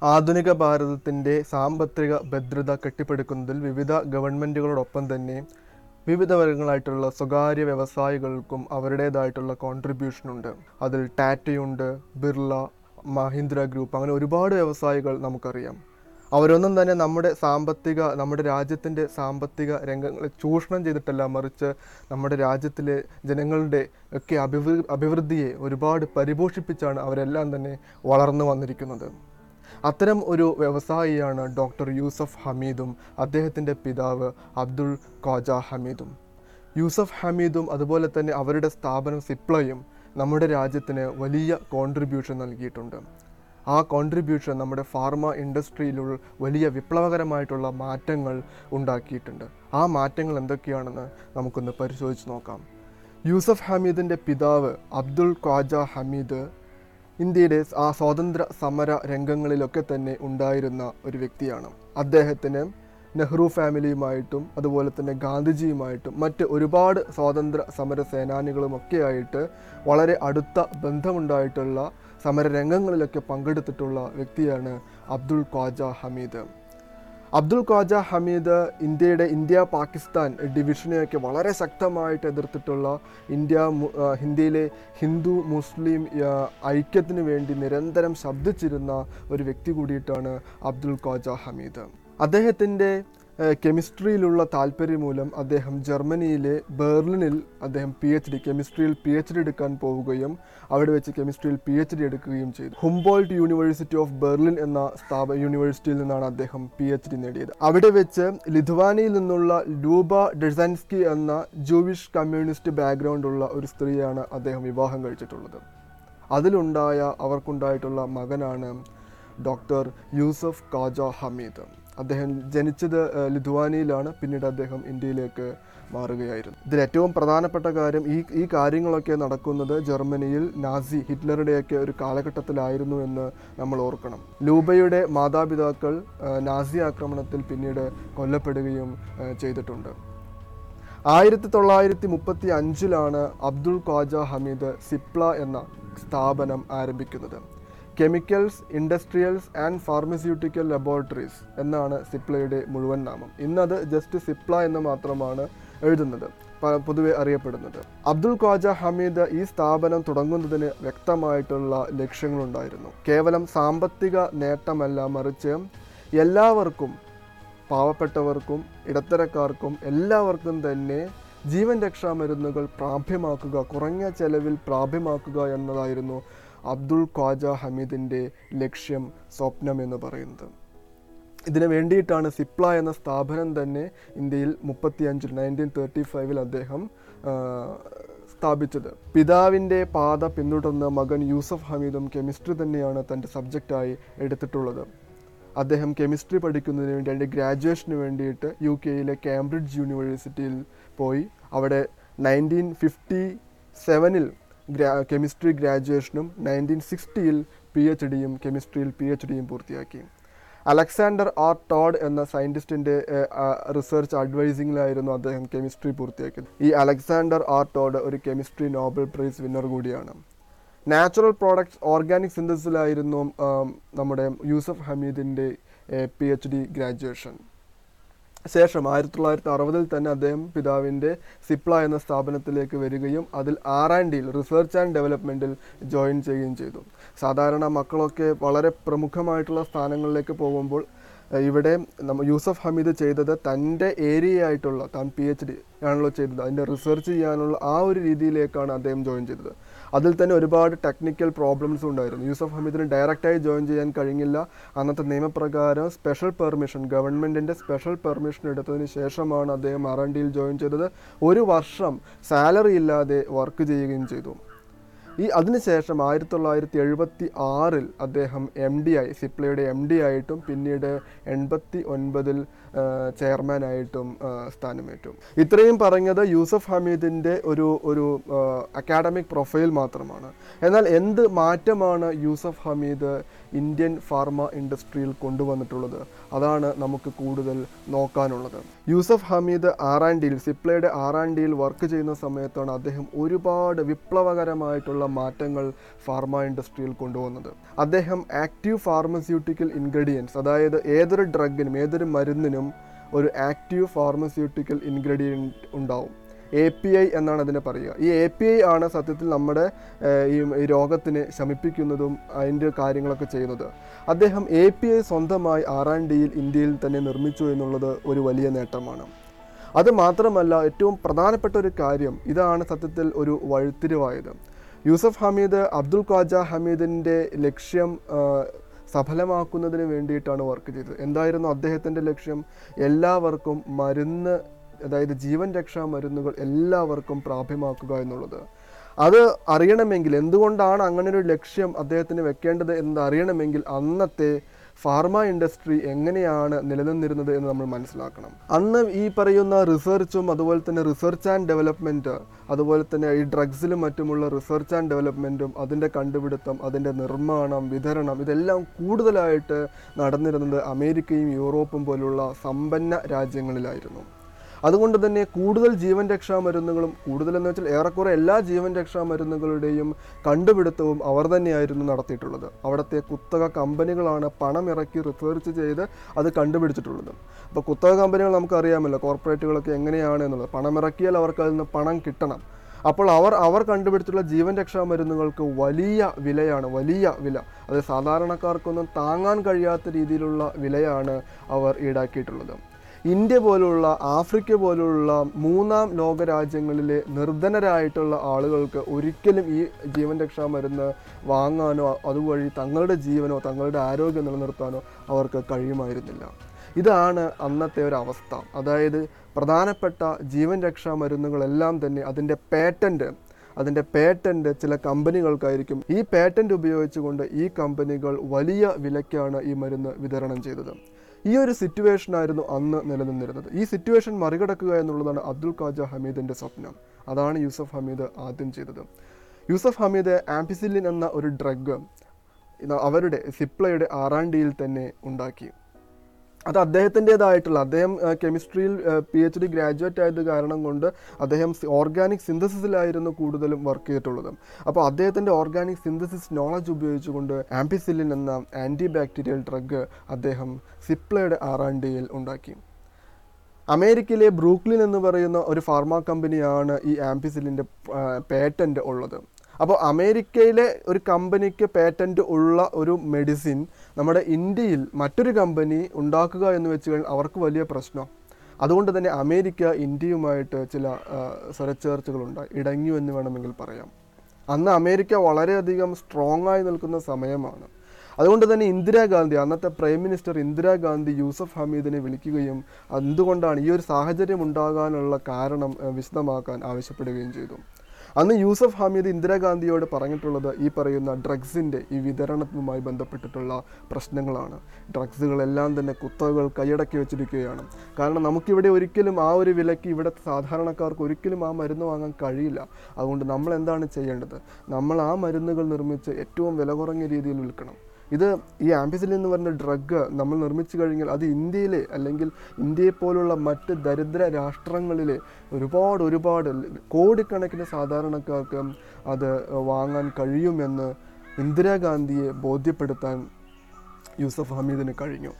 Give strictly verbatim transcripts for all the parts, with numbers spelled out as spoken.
ആധുനിക ഭാരതത്തിൻ്റെ സാമ്പത്തിക ഭദ്രത കെട്ടിപ്പടുക്കുന്നതിൽ വിവിധ ഗവൺമെൻറ്റുകളോടൊപ്പം തന്നെ വിവിധ വർഗങ്ങളായിട്ടുള്ള സ്വകാര്യ വ്യവസായികൾക്കും അവരുടേതായിട്ടുള്ള കോൺട്രിബ്യൂഷനുണ്ട്. അതിൽ ടാറ്റയുണ്ട്, ബിർള, മഹീന്ദ്ര ഗ്രൂപ്പ്, അങ്ങനെ ഒരുപാട് വ്യവസായികൾ നമുക്കറിയാം. അവരൊന്നും തന്നെ നമ്മുടെ സാമ്പത്തിക നമ്മുടെ രാജ്യത്തിൻ്റെ സാമ്പത്തിക രംഗങ്ങളെ ചൂഷണം ചെയ്തിട്ടല്ല, മറിച്ച് നമ്മുടെ രാജ്യത്തിലെ ജനങ്ങളുടെ ഒക്കെ അഭിവൃ അഭിവൃദ്ധിയെ ഒരുപാട് പരിപോഷിപ്പിച്ചാണ് അവരെല്ലാം തന്നെ വളർന്നു വന്നിരിക്കുന്നത്. അത്തരം ഒരു വ്യവസായിയാണ് ഡോക്ടർ യൂസഫ് ഹമീദും അദ്ദേഹത്തിൻ്റെ പിതാവ് അബ്ദുൾ ഖ്വാജ ഹമീദും. യൂസഫ് ഹമീദും അതുപോലെ തന്നെ അവരുടെ സ്ഥാപനം സിപ്ലയും നമ്മുടെ രാജ്യത്തിന് വലിയ കോൺട്രിബ്യൂഷൻ നൽകിയിട്ടുണ്ട്. ആ കോൺട്രിബ്യൂഷൻ നമ്മുടെ ഫാർമ ഇൻഡസ്ട്രിയിലുള്ള വലിയ വിപ്ലവകരമായിട്ടുള്ള മാറ്റങ്ങൾ ഉണ്ടാക്കിയിട്ടുണ്ട്. ആ മാറ്റങ്ങൾ എന്തൊക്കെയാണെന്ന് നമുക്കൊന്ന് പരിശോധിച്ച് നോക്കാം. യൂസഫ് ഹമീദിൻ്റെ പിതാവ് അബ്ദുൾ ഖ്വാജ ഹമീദ് ഇന്ത്യയുടെ ആ സ്വാതന്ത്ര്യ സമര രംഗങ്ങളിലൊക്കെ തന്നെ ഉണ്ടായിരുന്ന ഒരു വ്യക്തിയാണ്. അദ്ദേഹത്തിന് നെഹ്റു ഫാമിലിയുമായിട്ടും അതുപോലെ തന്നെ ഗാന്ധിജിയുമായിട്ടും മറ്റ് ഒരുപാട് സ്വാതന്ത്ര്യ സമര സേനാനികളുമൊക്കെയായിട്ട് വളരെ അടുത്ത ബന്ധമുണ്ടായിട്ടുള്ള സമരരംഗങ്ങളിലൊക്കെ പങ്കെടുത്തിട്ടുള്ള വ്യക്തിയാണ് അബ്ദുൾ ഖ്വാജ ഹമീദ്. അബ്ദുൾ ഖ്വാജ ഹമീദ് ഇന്ത്യയുടെ ഇന്ത്യ പാകിസ്ഥാൻ ഡിവിഷനെയൊക്കെ വളരെ ശക്തമായിട്ട് എതിർത്തിട്ടുള്ള ഇന്ത്യ ഇന്ത്യയിലെ ഹിന്ദു മുസ്ലിം ഐക്യത്തിന് വേണ്ടി നിരന്തരം ശബ്ദിച്ചിരുന്ന ഒരു വ്യക്തി കൂടിയിട്ടാണ് അബ്ദുൾ ഖ്വാജ ഹമീദ്. അദ്ദേഹത്തിൻ്റെ കെമിസ്ട്രിയിലുള്ള താല്പര്യം മൂലം അദ്ദേഹം ജർമ്മനിയിലെ ബെർലിനിൽ അദ്ദേഹം പി എച്ച് ഡി കെമിസ്ട്രിയിൽ പി എച്ച് ഡി എടുക്കാൻ പോവുകയും അവിടെ വെച്ച് കെമിസ്ട്രിയിൽ പി എച്ച് ഡി എടുക്കുകയും ചെയ്തു. ഹുംബോൾട്ട് യൂണിവേഴ്സിറ്റി ഓഫ് ബെർലിൻ എന്ന സ്ഥാപ യൂണിവേഴ്സിറ്റിയിൽ നിന്നാണ് അദ്ദേഹം പി എച്ച് ഡി നേടിയത്. അവിടെ വെച്ച് ലിഥുവാനിയയിൽ നിന്നുള്ള ലൂബ ഡെസാൻസ്കി എന്ന ജൂവിഷ് കമ്മ്യൂണിസ്റ്റ് ബാക്ക്ഗ്രൗണ്ട് ഉള്ള ഒരു സ്ത്രീയാണ് അദ്ദേഹം വിവാഹം കഴിച്ചിട്ടുള്ളത്. അതിലുണ്ടായ അവർക്കുണ്ടായിട്ടുള്ള മകനാണ് ഡോക്ടർ യൂസഫ് ഖ്വാജ ഹമീദ്. അദ്ദേഹം ജനിച്ചത് ലിഥുവാനിയയിലാണ്, പിന്നീട് അദ്ദേഹം ഇന്ത്യയിലേക്ക് മാറുകയായിരുന്നു. ഇതിൽ ഏറ്റവും പ്രധാനപ്പെട്ട കാര്യം ഈ ഈ കാര്യങ്ങളൊക്കെ നടക്കുന്നത് ജർമ്മനിയിൽ നാസി ഹിറ്റ്ലറുടെയൊക്കെ ഒരു കാലഘട്ടത്തിലായിരുന്നു എന്ന് നമ്മൾ ഓർക്കണം. ലൂബയുടെ മാതാപിതാക്കൾ നാസി ആക്രമണത്തിൽ പിന്നീട് കൊല്ലപ്പെടുകയും ചെയ്തിട്ടുണ്ട്. ആയിരത്തി തൊള്ളായിരത്തി മുപ്പത്തി അഞ്ചിലാണ് അബ്ദുൾ ഖ്വാജ ഹമീദ് സിപ്ല എന്ന സ്ഥാപനം ആരംഭിക്കുന്നത്. Chemicals, industrials and pharmaceutical laboratories എന്നാണ് സിപ്ലയുടെ മുഴുവൻ നാമം. ഇന്നത് ജസ്റ്റ് സിപ്ല എന്ന് മാത്രമാണ് എഴുതുന്നത്, പൊതുവെ അറിയപ്പെടുന്നത്. അബ്ദുൾ ഖ്വാജ ഹമീദ് ഈ സ്ഥാപനം തുടങ്ങുന്നതിന് വ്യക്തമായിട്ടുള്ള ലക്ഷ്യങ്ങളുണ്ടായിരുന്നു. കേവലം സാമ്പത്തിക നേട്ടമല്ല, മറിച്ച് എല്ലാവർക്കും, പാവപ്പെട്ടവർക്കും ഇടത്തരക്കാർക്കും എല്ലാവർക്കും തന്നെ ജീവൻ രക്ഷാ മരുന്നുകൾ പ്രാപ്യമാക്കുക, കുറഞ്ഞ ചെലവിൽ പ്രാപ്യമാക്കുക എന്നതായിരുന്നു അബ്ദുൾ ഖ്വാജ ഹമീദിൻ്റെ ലക്ഷ്യം, സ്വപ്നം എന്ന് പറയുന്നത്. ഇതിനു വേണ്ടിയിട്ടാണ് സിപ്ല എന്ന സ്ഥാപനം തന്നെ ഇന്ത്യയിൽ മുപ്പത്തി അഞ്ചിൽ നയൻറ്റീൻ തേർട്ടി ഫൈവിൽ അദ്ദേഹം സ്ഥാപിച്ചത്. പിതാവിൻ്റെ പാത പിന്തുടർന്ന മകൻ യൂസഫ് ഹമീദും കെമിസ്ട്രി തന്നെയാണ് തൻ്റെ സബ്ജക്റ്റായി എടുത്തിട്ടുള്ളത്. അദ്ദേഹം കെമിസ്ട്രി പഠിക്കുന്നതിന് വേണ്ടി അതിൻ്റെ ഗ്രാജുവേഷന് വേണ്ടിയിട്ട് യു കെയിലെ കാംബ്രിഡ്ജ് യൂണിവേഴ്സിറ്റിയിൽ പോയി അവിടെ നയൻറ്റീൻ ഫിഫ്റ്റി സെവനിൽ ഗ്രാ കെമിസ്ട്രി ഗ്രാജുവേഷനും നയൻറ്റീൻ സിക്സ്റ്റിയിൽ പി എച്ച് ഡിയും കെമിസ്ട്രിയിൽ പി എച്ച് ഡിയും പൂർത്തിയാക്കി. അലക്സാണ്ടർ ആർ ടോഡ് എന്ന സയൻറ്റിസ്റ്റിൻ്റെ റിസർച്ച് അഡ്വൈസിങ്ങിലായിരുന്നു അദ്ദേഹം കെമിസ്ട്രി പൂർത്തിയാക്കിയത്. ഈ അലക്സാണ്ടർ ആർ ടോഡ് ഒരു കെമിസ്ട്രി നോബൽ പ്രൈസ് വിന്നർ കൂടിയാണ്. നാച്ചുറൽ പ്രോഡക്ട്സ് ഓർഗാനിക് സിന്തസിസിലായിരുന്നു നമ്മുടെ യൂസഫ് ഹമീദിൻ്റെ പി എച്ച് ഡി ഗ്രാജുവേഷൻ. ശേഷം ആയിരത്തി തൊള്ളായിരത്തി അറുപതിൽ തന്നെ അദ്ദേഹം പിതാവിൻ്റെ സിപ്ല എന്ന സ്ഥാപനത്തിലേക്ക് വരികയും അതിൽ ആർ ആൻഡ് ഡിയിൽ റിസർച്ച് ആൻഡ് ഡെവലപ്മെൻറ്റിൽ ജോയിൻ ചെയ്യുകയും ചെയ്തു. സാധാരണ മക്കളൊക്കെ വളരെ പ്രമുഖമായിട്ടുള്ള സ്ഥാനങ്ങളിലേക്ക് പോകുമ്പോൾ ഇവിടെ നമ്മ യൂസഫ് ഹമീദ് ചെയ്തത് തൻ്റെ ഏരിയയായിട്ടുള്ള താൻ പി എച്ച് ഡി ആണല്ലോ ചെയ്തത്, അതിൻ്റെ റിസർച്ച് ചെയ്യാനുള്ള ആ ഒരു രീതിയിലേക്കാണ് അദ്ദേഹം ജോയിൻ ചെയ്തത്. അതിൽ തന്നെ ഒരുപാട് ടെക്നിക്കൽ പ്രോബ്ലംസ് ഉണ്ടായിരുന്നു. യൂസഫ് ഹമീദിന് ഡയറക്റ്റായി ജോയിൻ ചെയ്യാൻ കഴിഞ്ഞില്ല. അന്നത്തെ നിയമപ്രകാരം സ്പെഷ്യൽ പെർമിഷൻ, ഗവൺമെൻറ്റിൻ്റെ സ്പെഷ്യൽ പെർമിഷൻ എടുത്തതിന് ശേഷമാണ് അദ്ദേഹം ആർ ആൻഡ് ഡിയിൽ ജോയിൻ ചെയ്തത്. ഒരു വർഷം സാലറി ഇല്ലാതെ വർക്ക് ചെയ്യുകയും ചെയ്തു. ഈ അതിനുശേഷം ആയിരത്തി തൊള്ളായിരത്തി എഴുപത്തി ആറിൽ അദ്ദേഹം എം ഡി ആയി, സിപ്ലയുടെ എം ഡി ആയിട്ടും പിന്നീട് എൺപത്തി ഒൻപതിൽ ചെയർമാനായിട്ടും സ്ഥാനമേറ്റു. ഇത്രയും പറഞ്ഞത് യൂസഫ് ഹമീദിൻ്റെ ഒരു ഒരു അക്കാഡമിക് പ്രൊഫൈൽ മാത്രമാണ്. എന്നാൽ എന്ത് മാറ്റമാണ് യൂസഫ് ഹമീദ് ഇന്ത്യൻ ഫാർമ ഇൻഡസ്ട്രിയിൽ കൊണ്ടുവന്നിട്ടുള്ളത്? അതാണ് നമുക്ക് കൂടുതൽ നോക്കാനുള്ളത്. യൂസഫ് ഹമീദ് ആറാൻഡിയിൽ സിപ്ലയുടെ ആറാൻഡിയിൽ വർക്ക് ചെയ്യുന്ന സമയത്താണ് അദ്ദേഹം ഒരുപാട് വിപ്ലവകരമായിട്ടുള്ള മാറ്റങ്ങൾ ഫാർമ ഇൻഡസ്ട്രിയിൽ കൊണ്ടുവന്നത്. അദ്ദേഹം ആക്റ്റീവ് ഫാർമസ്യൂട്ടിക്കൽ ഇൻഗ്രീഡിയൻസ്, അതായത് ഏതൊരു ഡ്രഗിനും ഏതൊരു മരുന്നിനും ഒരു ആക്റ്റീവ് ഫാർമസ്യൂട്ടിക്കൽ ഇൻഗ്രീഡിയൻറ്റ് ഉണ്ടാവും. എ പി ഐ എന്നാണ് അതിനെ പറയുക. ഈ എ പി ഐ ആണ് സത്യത്തിൽ നമ്മുടെ ഈ രോഗത്തിനെ ശമിപ്പിക്കുന്നതും അതിൻ്റെ കാര്യങ്ങളൊക്കെ ചെയ്യുന്നത്. അദ്ദേഹം എ പി ഐ സ്വന്തമായി ആർ ആൻഡ് ഡിയിൽ ഇന്ത്യയിൽ തന്നെ നിർമ്മിച്ചു എന്നുള്ളത് ഒരു വലിയ നേട്ടമാണ്. അത് മാത്രമല്ല, ഏറ്റവും പ്രധാനപ്പെട്ട ഒരു കാര്യം ഇതാണ് സത്യത്തിൽ ഒരു വഴിത്തിരിവായത്. യൂസഫ് ഹമീദ് അബ്ദുൽ ഖ്വാജ ഹമീദിൻ്റെ ലക്ഷ്യം സഫലമാക്കുന്നതിന് വേണ്ടിയിട്ടാണ് വർക്ക് ചെയ്തത്. എന്തായിരുന്നു അദ്ദേഹത്തിൻ്റെ ലക്ഷ്യം? എല്ലാവർക്കും മരുന്ന്, അതായത് ജീവൻ രക്ഷാ മരുന്നുകൾ എല്ലാവർക്കും പ്രാപ്യമാക്കുക എന്നുള്ളത്. അത് അറിയണമെങ്കിൽ, എന്തുകൊണ്ടാണ് അങ്ങനെ ഒരു ലക്ഷ്യം അദ്ദേഹത്തിന് വെക്കേണ്ടത് എന്ന് അറിയണമെങ്കിൽ അന്നത്തെ ഫാർമ ഇൻഡസ്ട്രി എങ്ങനെയാണ് നിലനിന്നിരുന്നത് എന്ന് നമ്മൾ മനസ്സിലാക്കണം. അന്ന് ഈ പറയുന്ന റിസർച്ചും അതുപോലെ തന്നെ റിസർച്ച് ആൻഡ് ഡെവലപ്മെൻറ്റ്, അതുപോലെ തന്നെ ഈ ഡ്രഗ്സിലും മറ്റുമുള്ള റിസർച്ച് ആൻഡ് ഡെവലപ്മെൻറ്റും അതിൻ്റെ കണ്ടുപിടുത്തം, അതിൻ്റെ നിർമ്മാണം, വിതരണം, ഇതെല്ലാം കൂടുതലായിട്ട് നടന്നിരുന്നത് അമേരിക്കയും യൂറോപ്പും പോലുള്ള സമ്പന്ന രാജ്യങ്ങളിലായിരുന്നു. അതുകൊണ്ട് തന്നെ കൂടുതൽ ജീവൻ രക്ഷാ മരുന്നുകളും, കൂടുതലെന്ന് വെച്ചാൽ ഏറെക്കുറെ എല്ലാ ജീവൻ രക്ഷാ മരുന്നുകളുടെയും കണ്ടുപിടുത്തവും അവർ തന്നെയായിരുന്നു നടത്തിയിട്ടുള്ളത്. അവിടുത്തെ കുത്തക കമ്പനികളാണ് പണമിറക്കി റിസർച്ച് ചെയ്ത് അത് കണ്ടുപിടിച്ചിട്ടുള്ളത്. അപ്പോൾ കുത്തക കമ്പനികൾ നമുക്കറിയാമല്ലോ, കോർപ്പറേറ്റുകളൊക്കെ എങ്ങനെയാണ് എന്നുള്ളത്. പണമിറക്കിയാൽ അവർക്ക് അതിൽ നിന്ന് പണം കിട്ടണം. അപ്പോൾ അവർ അവർ കണ്ടുപിടിച്ചിട്ടുള്ള ജീവൻ രക്ഷാ മരുന്നുകൾക്ക് വലിയ വിലയാണ്, വലിയ വില. അത് സാധാരണക്കാർക്കൊന്നും താങ്ങാൻ കഴിയാത്ത രീതിയിലുള്ള വിലയാണ് അവർ ഈടാക്കിയിട്ടുള്ളത്. ഇന്ത്യ പോലുള്ള, ആഫ്രിക്ക പോലുള്ള മൂന്നാം ലോക രാജ്യങ്ങളിലെ നിർധനരായിട്ടുള്ള ആളുകൾക്ക് ഒരിക്കലും ഈ ജീവൻ രക്ഷാ മരുന്ന് വാങ്ങാനോ അതുവഴി തങ്ങളുടെ ജീവനോ തങ്ങളുടെ ആരോഗ്യം നിലനിർത്താനോ അവർക്ക് കഴിയുമായിരുന്നില്ല. ഇതാണ് അന്നത്തെ ഒരു അവസ്ഥ. അതായത് പ്രധാനപ്പെട്ട ജീവൻ രക്ഷാ മരുന്നുകളെല്ലാം തന്നെ അതിൻ്റെ പേറ്റൻറ്റ് അതിൻ്റെ പേറ്റൻറ്റ് ചില കമ്പനികൾക്കായിരിക്കും. ഈ പേറ്റൻറ്റ് ഉപയോഗിച്ചുകൊണ്ട് ഈ കമ്പനികൾ വലിയ വിലയ്ക്കാണ് ഈ മരുന്ന് വിതരണം ചെയ്തത്. ഈ ഒരു സിറ്റുവേഷനായിരുന്നു അന്ന് നിലനിന്നിരുന്നത്. ഈ സിറ്റുവേഷൻ മറികടക്കുക എന്നുള്ളതാണ് അബ്ദുൽ ഖ്വാജ ഹമീദിൻ്റെ സ്വപ്നം. അതാണ് യൂസഫ് ഹമീദ് ആദ്യം ചെയ്തത്. യൂസഫ് ഹമീദ് ആംപിസിലിൻ എന്ന ഒരു ഡ്രഗ് അവരുടെ സിപ്ലയുടെ ആറാൻഡിയിൽ തന്നെ ഉണ്ടാക്കി. അത് അദ്ദേഹത്തിൻ്റെതായിട്ടുള്ള, അദ്ദേഹം കെമിസ്ട്രിയിൽ പി എച്ച് ഡി ഗ്രാജുവേറ്റ് ആയത് കാരണം കൊണ്ട് അദ്ദേഹം ഓർഗാനിക് സിന്തസിസിലായിരുന്നു കൂടുതലും വർക്ക് ചെയ്തിട്ടുള്ളത്. അപ്പോൾ അദ്ദേഹത്തിൻ്റെ ഓർഗാനിക് സിന്തസിസ് നോളജ് ഉപയോഗിച്ചുകൊണ്ട് ആംപിസിലിൻ എന്ന ആൻറ്റി ബാക്ടീരിയൽ ഡ്രഗ് അദ്ദേഹം സിപ്ലയുടെ ആറാൻഡിയിൽ ഉണ്ടാക്കി. അമേരിക്കയിലെ ബ്രൂക്ലിൻ എന്ന് പറയുന്ന ഒരു ഫാർമ കമ്പനിയാണ് ഈ ആംപിസിലിൻ്റെ പേറ്റൻറ്റ് ഉള്ളത്. അപ്പോൾ അമേരിക്കയിലെ ഒരു കമ്പനിക്ക് പേറ്റൻറ്റ് ഉള്ള ഒരു മെഡിസിൻ നമ്മുടെ ഇന്ത്യയിൽ മറ്റൊരു കമ്പനി ഉണ്ടാക്കുക എന്ന് വെച്ച് കഴിഞ്ഞാൽ അവർക്ക് വലിയ പ്രശ്നം. അതുകൊണ്ട് തന്നെ അമേരിക്ക ഇന്ത്യയുമായിട്ട് ചില റിസർച്ചുകളുണ്ടായി ഇടഞ്ഞു എന്ന് വേണമെങ്കിൽ പറയാം. അന്ന് അമേരിക്ക വളരെയധികം സ്ട്രോങ് ആയി നിൽക്കുന്ന സമയമാണ്. അതുകൊണ്ട് തന്നെ ഇന്ദിരാഗാന്ധി, അന്നത്തെ പ്രൈം മിനിസ്റ്റർ ഇന്ദിരാഗാന്ധി യൂസഫ് ഹമീദിനെ വിളിക്കുകയും എന്തുകൊണ്ടാണ് ഈ ഒരു സാഹചര്യം ഉണ്ടാകാനുള്ള കാരണം വിശദമാക്കാൻ ആവശ്യപ്പെടുകയും ചെയ്തു. അന്ന് യൂസഫ് ഹമീദ് ഇന്ദിരാഗാന്ധിയോട് പറഞ്ഞിട്ടുള്ളത് ഈ പറയുന്ന ഡ്രഗ്സിൻ്റെ ഈ വിതരണവുമായി ബന്ധപ്പെട്ടിട്ടുള്ള പ്രശ്നങ്ങളാണ്. ഡ്രഗ്സുകളെല്ലാം തന്നെ കുത്തകകൾ കൈയടക്കി വെച്ചിരിക്കുകയാണ്. കാരണം നമുക്കിവിടെ ഒരിക്കലും ആ ഒരു വിലയ്ക്ക് ഇവിടുത്തെ സാധാരണക്കാർക്ക് ഒരിക്കലും ആ മരുന്ന് വാങ്ങാൻ കഴിയില്ല. അതുകൊണ്ട് നമ്മൾ എന്താണ് ചെയ്യേണ്ടത്? നമ്മൾ ആ മരുന്നുകൾ നിർമ്മിച്ച് ഏറ്റവും വില കുറഞ്ഞ രീതിയിൽ വിൽക്കണം. ഇത് ഈ ആംപിസിലിൻ എന്ന് പറഞ്ഞ ഡ്രഗ് നമ്മൾ നിർമ്മിച്ചു കഴിഞ്ഞാൽ അത് ഇന്ത്യയിലെ അല്ലെങ്കിൽ ഇന്ത്യയെ പോലുള്ള മറ്റ് ദരിദ്ര രാഷ്ട്രങ്ങളിലെ ഒരുപാട് ഒരുപാട് കോടിക്കണക്കിന് സാധാരണക്കാർക്ക് അത് വാങ്ങാൻ കഴിയുമെന്ന് ഇന്ദിരാഗാന്ധിയെ ബോധ്യപ്പെടുത്താൻ യൂസഫ് ഹമീദിന് കഴിഞ്ഞു.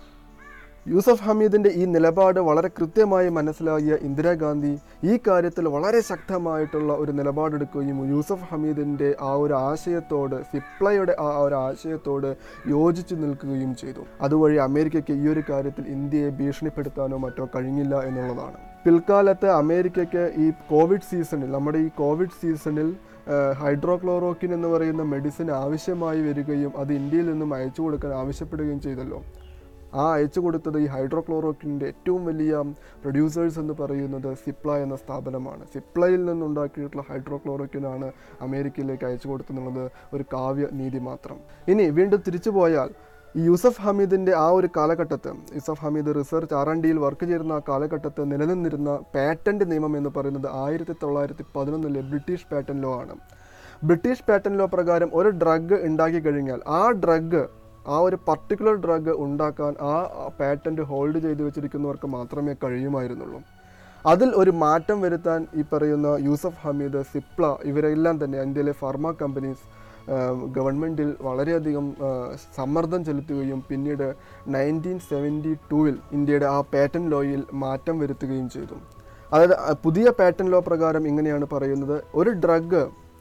യൂസഫ് ഹമീദിൻ്റെ ഈ നിലപാട് വളരെ കൃത്യമായി മനസ്സിലാക്കിയ ഇന്ദിരാഗാന്ധി ഈ കാര്യത്തിൽ വളരെ ശക്തമായിട്ടുള്ള ഒരു നിലപാടെടുക്കുകയും യൂസഫ് ഹമീദിൻ്റെ ആ ഒരു ആശയത്തോട്, സിപ്ലയുടെ ആ ഒരു ആശയത്തോട് യോജിച്ചു നിൽക്കുകയും ചെയ്തു. അതുവഴി അമേരിക്കയ്ക്ക് ഈ ഒരു കാര്യത്തിൽ ഇന്ത്യയെ ഭീഷണിപ്പെടുത്താനോ മറ്റോ കഴിഞ്ഞില്ല എന്നുള്ളതാണ്. പിൽക്കാലത്ത് അമേരിക്കയ്ക്ക് ഈ കോവിഡ് സീസണിൽ, നമ്മുടെ ഈ കോവിഡ് സീസണിൽ ഹൈഡ്രോക്ലോറോക്വിൻ എന്ന് പറയുന്ന മെഡിസിൻ ആവശ്യമായി വരികയും അത് ഇന്ത്യയിൽ നിന്നും അയച്ചു കൊടുക്കാൻ ആവശ്യപ്പെടുകയും ചെയ്തല്ലോ. ആ അയച്ചു കൊടുത്തത് ഈ ഹൈഡ്രോക്ലോറോക്വിൻ്റെ ഏറ്റവും വലിയ പ്രൊഡ്യൂസേഴ്സ് എന്ന് പറയുന്നത് സിപ്ല എന്ന സ്ഥാപനമാണ്. സിപ്ലയിൽ നിന്നുണ്ടാക്കിയിട്ടുള്ള ഹൈഡ്രോക്ലോറോക്വിനാണ് അമേരിക്കയിലേക്ക് അയച്ചു കൊടുത്തെന്നുള്ളത് ഒരു കാവ്യ നീതി മാത്രം. ഇനി വീണ്ടും തിരിച്ചു പോയാൽ ഈ യൂസഫ് ഹമീദിൻ്റെ ആ ഒരു കാലഘട്ടത്ത്, Yusuf Hamied research R and ഡിയിൽ വർക്ക് ചെയ്യുന്ന ആ കാലഘട്ടത്ത് നിലനിന്നിരുന്ന പാറ്റൻറ്റ് നിയമം എന്ന് പറയുന്നത് ആയിരത്തി തൊള്ളായിരത്തി പതിനൊന്നിലെ ബ്രിട്ടീഷ് പാറ്റൻറ്റ് ലോ ആണ്. ബ്രിട്ടീഷ് പാറ്റൻറ്റ് ലോ പ്രകാരം ഒരു ഡ്രഗ് ഉണ്ടാക്കി കഴിഞ്ഞാൽ ആ ഡ്രഗ് ആ ഒരു പർട്ടിക്കുലർ ഡ്രഗ് ഉണ്ടാക്കാൻ ആ പാറ്റൻറ്റ് ഹോൾഡ് ചെയ്ത് വെച്ചിരിക്കുന്നവർക്ക് മാത്രമേ കഴിയുമായിരുന്നുള്ളൂ. അതിൽ ഒരു മാറ്റം വരുത്താൻ ഈ പറയുന്ന യൂസഫ് ഹമീദ്, സിപ്ല ഇവരെല്ലാം തന്നെ ഇന്ത്യയിലെ ഫാർമ കമ്പനീസ് ഗവൺമെൻറ്റിൽ വളരെയധികം സമ്മർദ്ദം ചെലുത്തുകയും പിന്നീട് നയൻറ്റീൻ സെവൻറ്റി ടൂവിൽ ഇന്ത്യയുടെ ആ പാറ്റൻറ്റ് ലോയിൽ മാറ്റം വരുത്തുകയും ചെയ്തു. അതായത് പുതിയ പാറ്റൻറ്റ് ലോ പ്രകാരം ഇങ്ങനെയാണ് പറയുന്നത്, ഒരു ഡ്രഗ്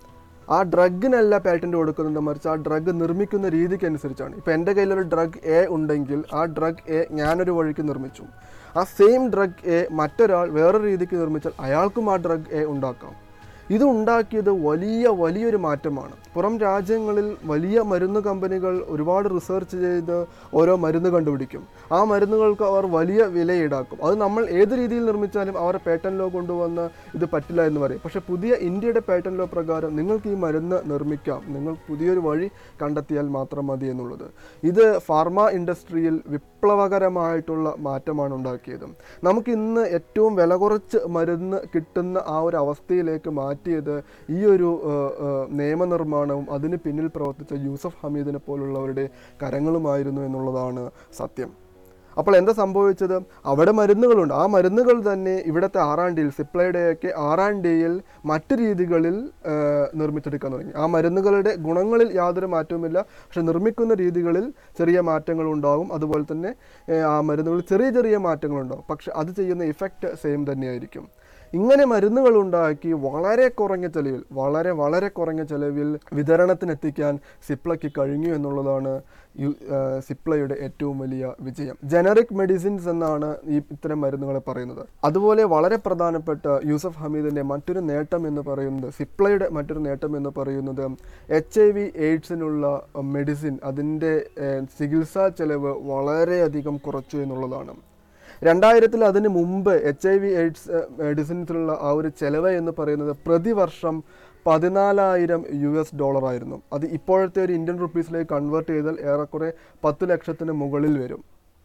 ആ ഡ്രഗിനല്ല പാറ്റൻറ്റ് കൊടുക്കുന്നത്, മറിച്ച് ആ ഡ്രഗ് നിർമ്മിക്കുന്ന രീതിക്ക് അനുസരിച്ചാണ്. ഇപ്പോൾ എൻ്റെ കയ്യിലൊരു ഡ്രഗ് എ ഉണ്ടെങ്കിൽ ആ ഡ്രഗ് എ ഞാനൊരു വഴിക്ക് നിർമ്മിച്ചു, ആ സെയിം ഡ്രഗ് എ മറ്റൊരാൾ വേറൊരു രീതിക്ക് നിർമ്മിച്ചാൽ അയാൾക്കും ആ ഡ്രഗ് എ ഉണ്ടാക്കാം. ഇത് ഉണ്ടാക്കിയത് വലിയ വലിയൊരു മാറ്റമാണ്. പുറം രാജ്യങ്ങളിൽ വലിയ മരുന്ന് കമ്പനികൾ ഒരുപാട് റിസർച്ച് ചെയ്ത് ഓരോ മരുന്ന് കണ്ടുപിടിക്കും. ആ മരുന്നുകൾക്ക് അവർ വലിയ വില ഈടാക്കും. അത് നമ്മൾ ഏത് രീതിയിൽ നിർമ്മിച്ചാലും അവരുടെ പാറ്റൻറ്റ് ലോ കൊണ്ടുവന്ന് ഇത് പറ്റില്ല എന്ന് പറയും. പക്ഷേ പുതിയ ഇന്ത്യയുടെ പാറ്റൻറ്റ് ലോ പ്രകാരം നിങ്ങൾക്ക് ഈ മരുന്ന് നിർമ്മിക്കാം, നിങ്ങൾ പുതിയൊരു വഴി കണ്ടെത്തിയാൽ മാത്രം മതി എന്നുള്ളത്. ഇത് ഫാർമ ഇൻഡസ്ട്രിയിൽ വിപ്ലവകരമായിട്ടുള്ള മാറ്റമാണ് ഉണ്ടാക്കിയത്. നമുക്ക് ഇന്ന് ഏറ്റവും വില കുറച്ച് മരുന്ന് കിട്ടുന്ന ആ ഒരു അവസ്ഥയിലേക്ക് മാറ്റിയത് ഈ ഒരു നിയമനിർമ്മാണവും അതിന് പിന്നിൽ പ്രവർത്തിച്ച യൂസഫ് ഹമീദിനെ പോലുള്ളവരുടെ കരങ്ങളുമായിരുന്നു എന്നുള്ളതാണ് സത്യം. അപ്പോൾ എന്താ സംഭവിച്ചത്? അവിടെ മരുന്നുകളുണ്ട്. ആ മരുന്നുകൾ തന്നെ ഇവിടുത്തെ ആറാണ്ടിയിൽ, സിപ്ലയുടെയൊക്കെ ആറാണ്ടിയിൽ മറ്റു രീതികളിൽ നിർമ്മിച്ചെടുക്കാൻ തുടങ്ങി. ആ മരുന്നുകളുടെ ഗുണങ്ങളിൽ യാതൊരു മാറ്റവുമില്ല, പക്ഷെ നിർമ്മിക്കുന്ന രീതികളിൽ ചെറിയ മാറ്റങ്ങൾ ഉണ്ടാകും. അതുപോലെ തന്നെ ആ മരുന്നുകളിൽ ചെറിയ ചെറിയ മാറ്റങ്ങളുണ്ടാകും, പക്ഷെ അത് ചെയ്യുന്ന ഇഫക്റ്റ് സെയിം തന്നെയായിരിക്കും. ഇങ്ങനെ മരുന്നുകൾ ഉണ്ടാക്കി വളരെ കുറഞ്ഞ ചെലവിൽ വളരെ വളരെ കുറഞ്ഞ ചെലവിൽ വിതരണത്തിനെത്തിക്കാൻ സിപ്ലയ്ക്ക് കഴിഞ്ഞു എന്നുള്ളതാണ് യു സിപ്ലയുടെ ഏറ്റവും വലിയ വിജയം. ജനറിക് മെഡിസിൻസ് എന്നാണ് ഈ ഇത്തരം മരുന്നുകളെ പറയുന്നത്. അതുപോലെ വളരെ പ്രധാനപ്പെട്ട യൂസഫ് ഹമീദിൻ്റെ മറ്റൊരു നേട്ടം എന്ന് പറയുന്നത്, സിപ്ലയുടെ മറ്റൊരു നേട്ടം എന്ന് പറയുന്നത് എച്ച് ഐ വി എയ്ഡ്സിനുള്ള മെഡിസിൻ, അതിൻ്റെ ചികിത്സാ ചെലവ് വളരെയധികം കുറച്ചു എന്നുള്ളതാണ്. രണ്ടായിരത്തിൽ അതിന് മുമ്പ് എച്ച് ഐ വി എയ്ഡ്സ് മെഡിസിൻസിലുള്ള ആ ഒരു ചെലവ് എന്ന് പറയുന്നത് പ്രതിവർഷം പതിനാലായിരം യു എസ് ഡോളർ ആയിരുന്നു. അത് ഇപ്പോഴത്തെ ഒരു ഇന്ത്യൻ റുപ്പീസിലേക്ക് കൺവേർട്ട് ചെയ്താൽ ഏറെക്കുറെ പത്ത് ലക്ഷത്തിന് മുകളിൽ വരും.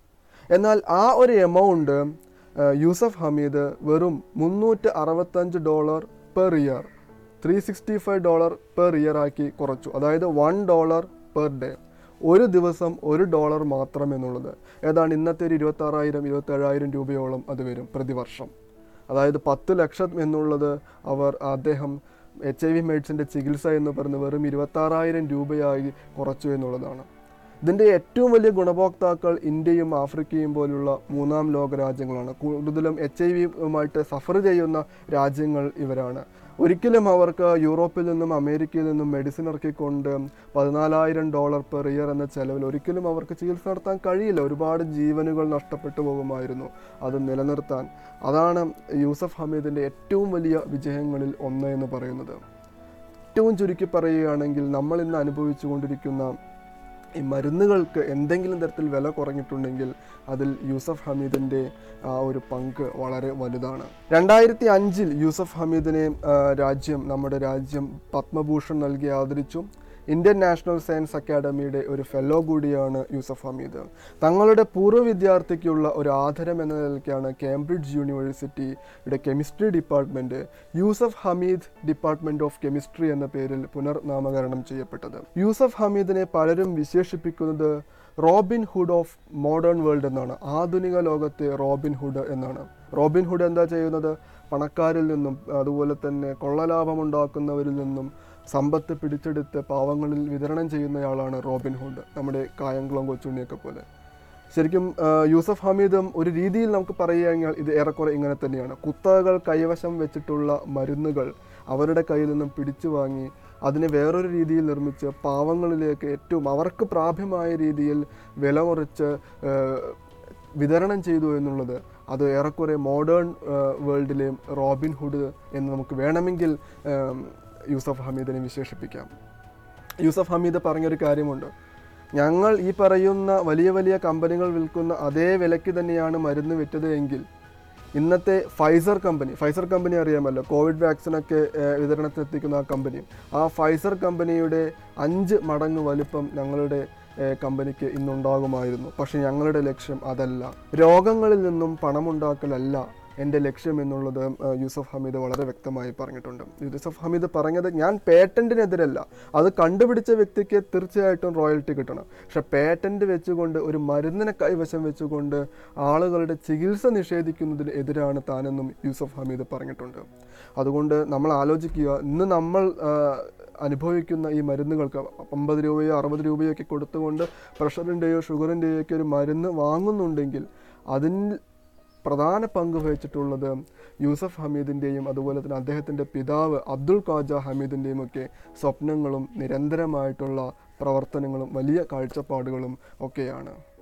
എന്നാൽ ആ ഒരു എമൗണ്ട് യൂസഫ് ഹമീദ് വെറും മുന്നൂറ്റി അറുപത്തഞ്ച് dollar per year, three sixty five dollar per year ആക്കി കുറച്ചു. അതായത് വൺ ഡോളർ പെർ ഡേ, ഒരു ദിവസം ഒരു ഡോളർ മാത്രം എന്നുള്ളത് ഏതാണ്ട് ഇന്നത്തെ ഒരു ഇരുപത്താറായിരം ഇരുപത്തേഴായിരം രൂപയോളം അത് വരും പ്രതിവർഷം. അതായത് പത്ത് ലക്ഷം എന്നുള്ളത് അവർ അദ്ദേഹം എച്ച് ഐ വി മെഡിസിൻ്റെ ചികിത്സ എന്ന് പറഞ്ഞ് വെറും ഇരുപത്താറായിരം രൂപയായി കുറച്ചു എന്നുള്ളതാണ്. ഇതിൻ്റെ ഏറ്റവും വലിയ ഗുണഭോക്താക്കൾ ഇന്ത്യയും ആഫ്രിക്കയും പോലുള്ള മൂന്നാം ലോക രാജ്യങ്ങളാണ്. കൂടുതലും എച്ച് ഐ വിയുമായിട്ട് സഫർ ചെയ്യുന്ന രാജ്യങ്ങൾ ഇവരാണ്. ഒരിക്കലും അവർക്ക് യൂറോപ്പിൽ നിന്നും അമേരിക്കയിൽ നിന്നും മെഡിസിൻ ഇറക്കിക്കൊണ്ട് പതിനാലായിരം ഡോളർ പെർ ഇയർ എന്ന ചെലവിൽ ഒരിക്കലും അവർക്ക് ചികിത്സ നടത്താൻ കഴിയില്ല. ഒരുപാട് ജീവനുകൾ നഷ്ടപ്പെട്ടു പോകുമായിരുന്നു അത് നിലനിർത്താൻ. അതാണ് യൂസഫ് ഹമീദിൻ്റെ ഏറ്റവും വലിയ വിജയങ്ങളിൽ ഒന്ന് എന്ന് പറയുന്നത്. ഏറ്റവും ചുരുക്കി പറയുകയാണെങ്കിൽ നമ്മൾ ഇന്ന് അനുഭവിച്ചു കൊണ്ടിരിക്കുന്ന ഈ മരുന്നുകൾക്ക് എന്തെങ്കിലും തരത്തിൽ വില കുറഞ്ഞിട്ടുണ്ടെങ്കിൽ അതിൽ യൂസഫ് ഹമീദിൻ്റെ ആ ഒരു പങ്ക് വളരെ വലുതാണ്. രണ്ടായിരത്തി അഞ്ചിൽ യൂസഫ് ഹമീദിനെ രാജ്യം നമ്മുടെ രാജ്യം പത്മഭൂഷൺ നൽകി ആദരിച്ചു. ഇന്ത്യൻ നാഷണൽ സയൻസ് അക്കാഡമിയുടെ ഒരു ഫെല്ലോ കൂടിയാണ് യൂസഫ് ഹമീദ്. തങ്ങളുടെ പൂർവ്വ വിദ്യാർത്ഥിക്കുള്ള ഒരു ആദരം എന്ന നിലയ്ക്കാണ് കേംബ്രിഡ്ജ് യൂണിവേഴ്സിറ്റിയുടെ chemistry department Yusuf Hamied department of chemistry എന്ന പേരിൽ പുനർനാമകരണം ചെയ്യപ്പെട്ടത്. യൂസഫ് ഹമീദിനെ പലരും വിശേഷിപ്പിക്കുന്നത് Robin Hood of modern world എന്നാണ്. ആധുനിക ലോകത്തെ റോബിൻ ഹുഡ് എന്നാണ്. റോബിൻ ഹുഡ് എന്താ ചെയ്യുന്നത്? പണക്കാരിൽ നിന്നും അതുപോലെ തന്നെ കൊള്ളലാഭമുണ്ടാക്കുന്നവരിൽ നിന്നും സമ്പത്ത് പിടിച്ചെടുത്ത് പാവങ്ങളിൽ വിതരണം ചെയ്യുന്നയാളാണ് റോബിൻ ഹുഡ്, നമ്മുടെ കായംകുളം കൊച്ചുണ്ണിയൊക്കെ പോലെ. ശരിക്കും യൂസഫ് ഹമീദും ഒരു രീതിയിൽ നമുക്ക് പറയുകയാണെങ്കിൽ ഇത് ഏറെക്കുറെ ഇങ്ങനെ തന്നെയാണ്. കുത്തകകൾ കൈവശം വെച്ചിട്ടുള്ള മരുന്നുകൾ അവരുടെ കയ്യിൽ നിന്നും പിടിച്ചു വാങ്ങി അതിനെ വേറൊരു രീതിയിൽ നിർമ്മിച്ച് പാവങ്ങളിലേക്ക് ഏറ്റവും അവർക്ക് പ്രാപ്യമായ രീതിയിൽ വില കുറച്ച് വിതരണം ചെയ്തു എന്നുള്ളത് അത് ഏറെക്കുറെ മോഡേൺ വേൾഡിലെ റോബിൻ ഹുഡ് എന്ന് നമുക്ക് വേണമെങ്കിൽ യൂസഫ് ഹമീദിനെ വിശേഷിപ്പിക്കാം. യൂസഫ് ഹമീദ് പറഞ്ഞൊരു കാര്യമുണ്ട്, ഞങ്ങൾ ഈ പറയുന്ന വലിയ വലിയ കമ്പനികൾ വിൽക്കുന്ന അതേ വിലയ്ക്ക് തന്നെയാണ് മരുന്ന് വിറ്റത് എങ്കിൽ ഇന്നത്തെ ഫൈസർ കമ്പനി ഫൈസർ കമ്പനി അറിയാമല്ലോ, കോവിഡ് വാക്സിനൊക്കെ വിതരണത്തിനെത്തിക്കുന്ന ആ കമ്പനി, ആ ഫൈസർ കമ്പനിയുടെ അഞ്ച് മടങ്ങ് വലിപ്പം ഞങ്ങളുടെ കമ്പനിക്ക് ഇന്നുണ്ടാകുമായിരുന്നു. പക്ഷെ ഞങ്ങളുടെ ലക്ഷ്യം അതല്ല. രോഗങ്ങളിൽ നിന്നും പണമുണ്ടാക്കലല്ല എൻ്റെ ലക്ഷ്യം എന്നുള്ളത് യൂസഫ് ഹമീദ് വളരെ വ്യക്തമായി പറഞ്ഞിട്ടുണ്ട്. യൂസഫ് ഹമീദ് പറഞ്ഞത് ഞാൻ പേറ്റൻറ്റിനെതിരല്ല, അത് കണ്ടുപിടിച്ച വ്യക്തിക്ക് തീർച്ചയായിട്ടും റോയൽറ്റി കിട്ടണം. പക്ഷെ പേറ്റൻറ്റ് വെച്ചുകൊണ്ട് ഒരു മരുന്നിനെ കൈവശം വെച്ചുകൊണ്ട് ആളുകളുടെ ചികിത്സ നിഷേധിക്കുന്നതിന് എതിരാണ് താനെന്നും യൂസഫ് ഹമീദ് പറഞ്ഞിട്ടുണ്ട്. അതുകൊണ്ട് നമ്മൾ ആലോചിക്കുക, ഇന്ന് നമ്മൾ അനുഭവിക്കുന്ന ഈ മരുന്നുകൾക്ക് അമ്പത് രൂപയോ അറുപത് രൂപയോ ഒക്കെ കൊടുത്തുകൊണ്ട് പ്രഷറിൻ്റെയോ ഷുഗറിൻ്റെയോ ഒക്കെ ഒരു മരുന്ന് വാങ്ങുന്നുണ്ടെങ്കിൽ അതിന് പ്രധാന പങ്ക് വഹിച്ചിട്ടുള്ളത് യൂസഫ് ഹമീദിൻ്റെയും അതുപോലെ തന്നെ അദ്ദേഹത്തിൻ്റെ പിതാവ് അബ്ദുൽ ഖാജ ഹമീദിൻ്റെയും ഒക്കെ സ്വപ്നങ്ങളും നിരന്തരമായിട്ടുള്ള പ്രവർത്തനങ്ങളും വലിയ കാഴ്ചപ്പാടുകളും ഒക്കെയാണ്.